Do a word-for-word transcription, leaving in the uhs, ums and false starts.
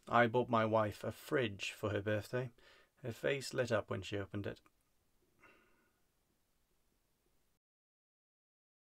I bought my wife a fridge for her birthday. Her face lit up when she opened it.